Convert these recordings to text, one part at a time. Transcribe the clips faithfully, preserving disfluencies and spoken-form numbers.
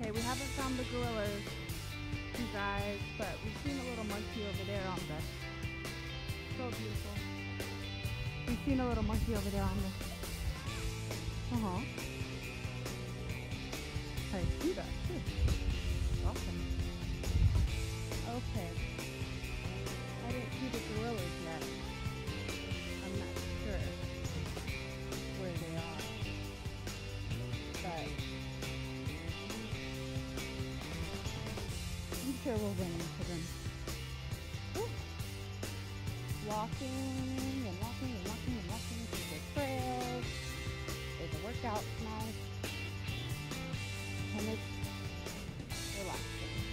Okay, we haven't found the gorillas, you guys, but we've seen a little monkey over there on the... So beautiful. We've seen a little monkey over there on the... Uh-huh. I see that too. Awesome. Okay. I didn't see the gorillas yet. I'm not sure where they are. But I'm sure we'll run into them. Woo. Walking and walking and walking and walking through the trails. There's a workout nice. And it's relaxing.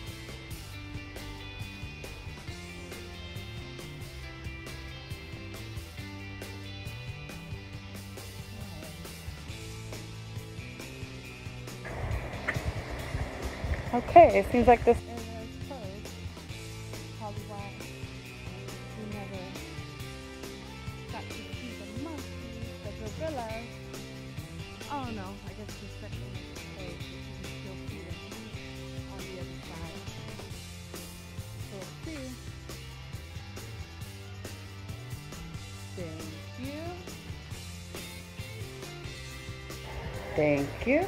Okay, it seems like this area is closed. Probably why we never got to see the monkeys, the gorillas. Oh no, I guess the section is closed, but you can still see them on the other side. So let's see. Thank you. Thank you.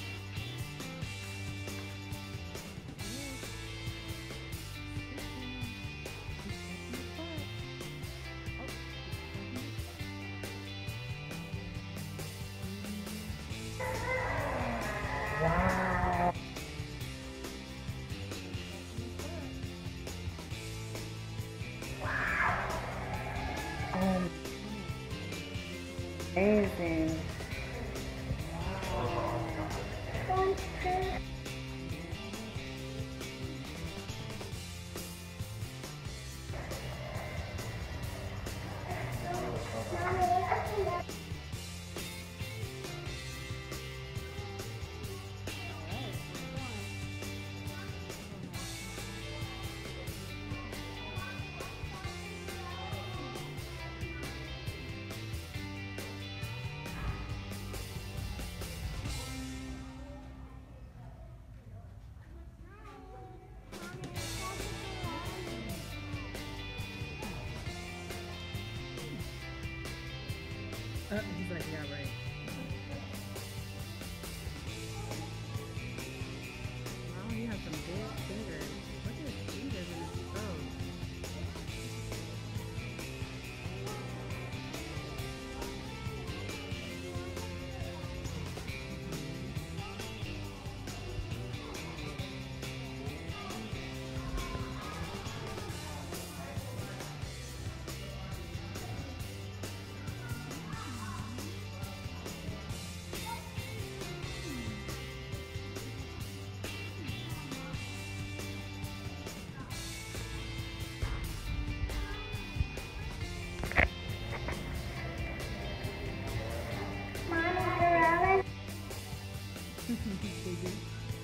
Wow. Wow. Oh, amazing. Wow. Uh, he's like, yeah, right. Wow, he has some big fingers. Look at his fingers and his toes. Baby.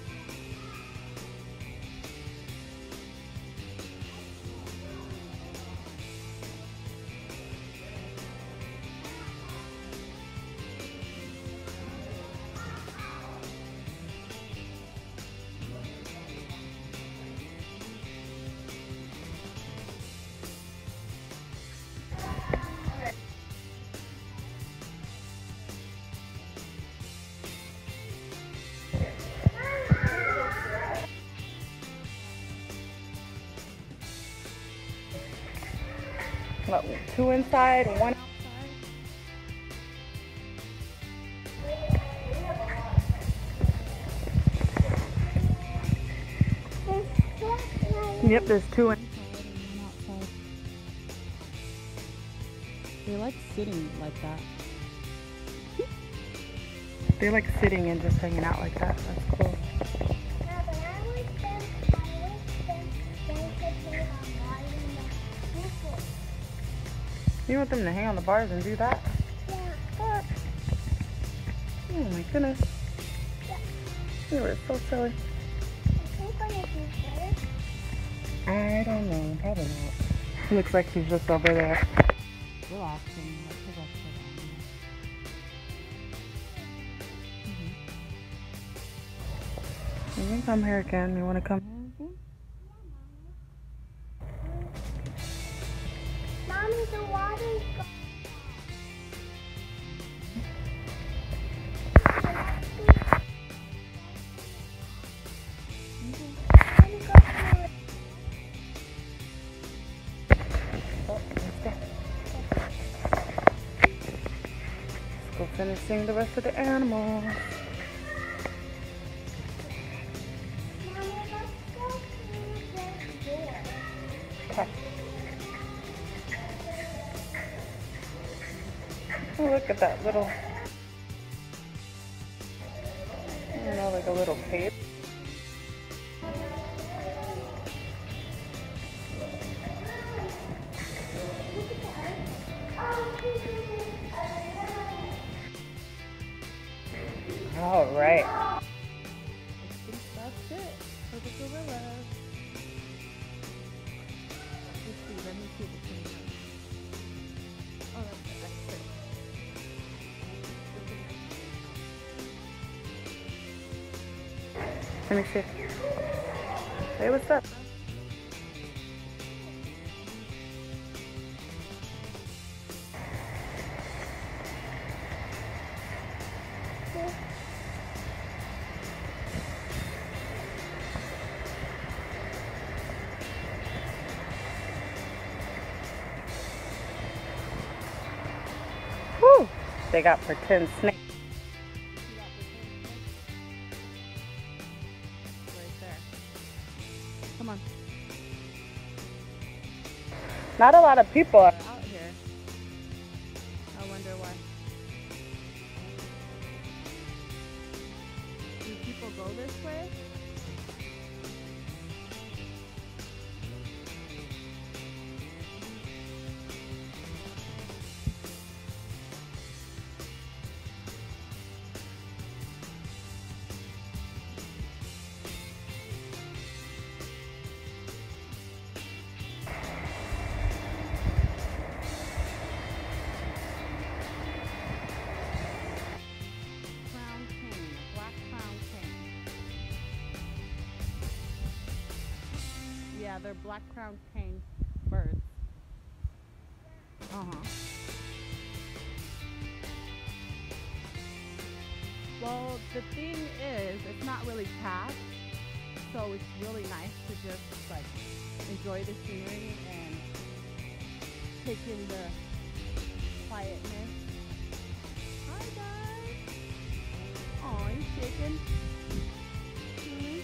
What, two inside, one outside? Yep, there's two inside and one outside. They like sitting like that. They like sitting and just hanging out like that. That's cool. You want them to hang on the bars and do that? Yeah. What? Oh my goodness. Yeah. You were so silly. I don't know. Probably not. Looks like he's just over there. Relaxing. Like the rest of them. You can come here again. You want to come here again? Mommy, the water's gone. Oh, let's go. Let's go finish seeing the rest of the animals. Okay. Oh, look at that little, I don't know, like a little cave. All right. I think that's it for the gorillas. Let's see, let me see the camera. Oh, that's it. That's it. Let me see. Hey, what's up? Whew. They got pretend snakes. Right there. Come on. Not a lot of people. Out here. I wonder why. Do people go this way? Crown cane, black crown cane. Yeah, they're black crown cane birds. Uh-huh. Well, the thing is, it's not really packed, so it's really nice to just like enjoy the scenery and take in the quietness. Hi guys! Oh, you shaking? Hmm?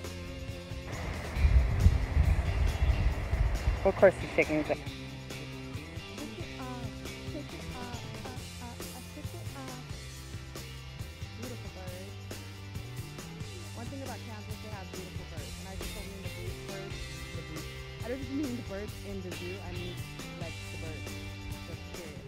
Of course, he's shaking his head. Pick it up, pick it up, up, up, up, pick it up. Beautiful birds. One thing about Kansas, they have beautiful birds, and I just don't mean the bee- birds, the bee- I don't just mean the birds in the zoo. I mean like the birds, just period.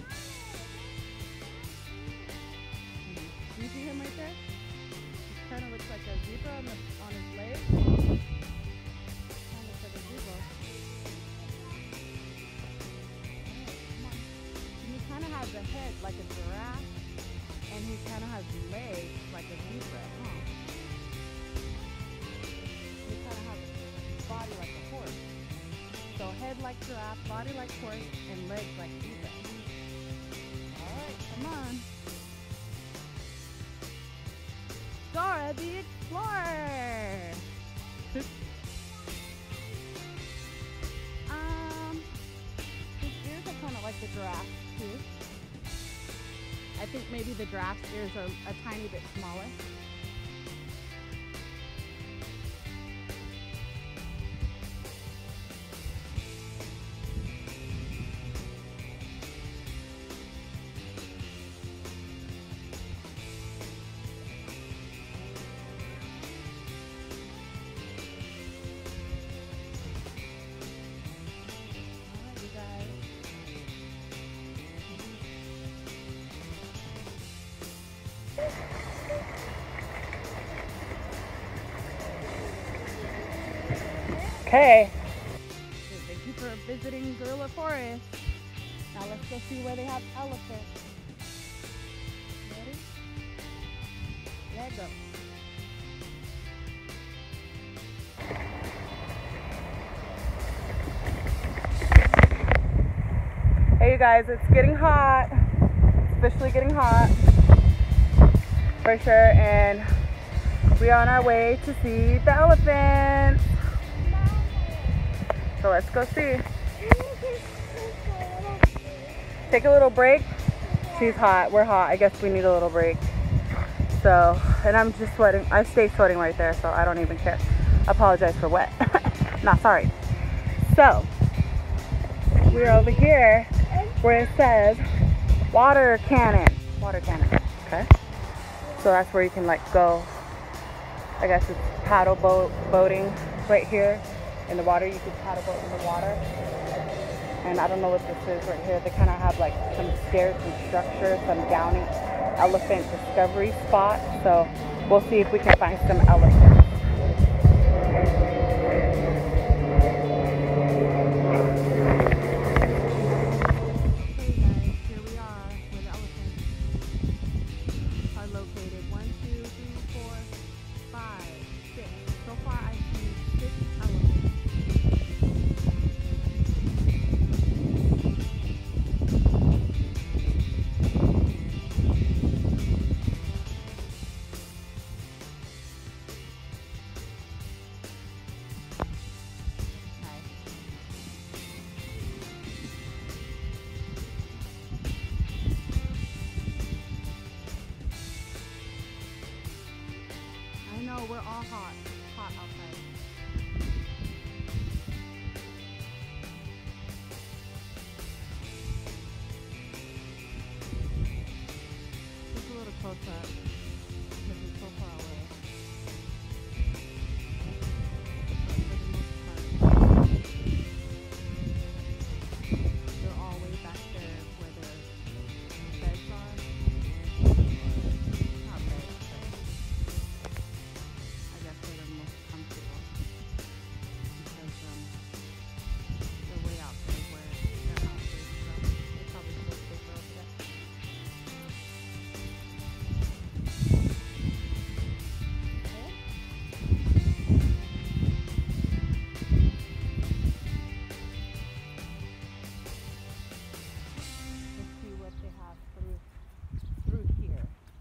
Mhm. Do you see him right there? He kind of looks like a zebra on, the, on his leg. Kind of looks like a zebra. He kind of has a head like a giraffe, and he kind of has legs like a zebra, huh? He kind of has a body like a horse. So head like giraffe, body like horse, and legs like zebra. Alright, come on. Dora the Explorer! um, his ears are kind of like the giraffe too. I think maybe the giraffe's ears are a tiny bit smaller. Alright, you guys. Okay. Thank you for visiting Gorilla Forest. Now let's go see where they have elephants. Ready? Leg up. you guys, it's getting hot. It's officially getting hot. For sure. And we are on our way to see the elephants. So let's go see. Take a little break. She's hot. We're hot. I guess we need a little break. So, and I'm just sweating. I stay sweating right there, so I don't even care. I apologize for wet. Not sorry. So, we're over here where it says water cannon. Water cannon. Okay. So that's where you can like go. I guess it's paddle boat boating right here in the water. You can paddle boat in the water. And I don't know what this is right here. They kind of have like some stairs and structure, some downy elephant discovery spot. So we'll see if we can find some elephants. No, we're all hot. Hot outside. Just a little close up because it's so far away. They're all way back there where their beds are. Not beds, but I guess they're the most comfortable because um, they're way out there where their house is, so they probably feel safer over there. Let's see what they have through through here.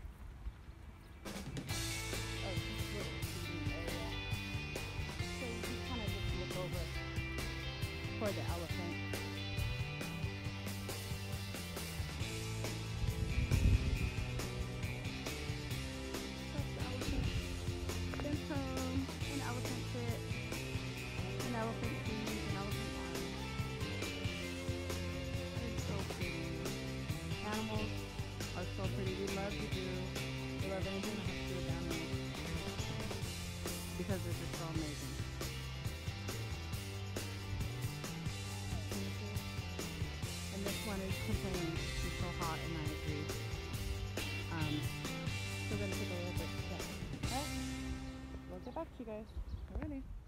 For the elephant. That's the elephant. Symptom, an elephant sit, an elephant feed, an elephant arm. It's so pretty. Animals are so pretty. We love to do, we love anything that has to do with animals because they're just so amazing. This one is complaining she's so hot, and I agree. Um, so we're gonna take a little bit. Yeah. Okay. We'll get back to you guys. Alrighty.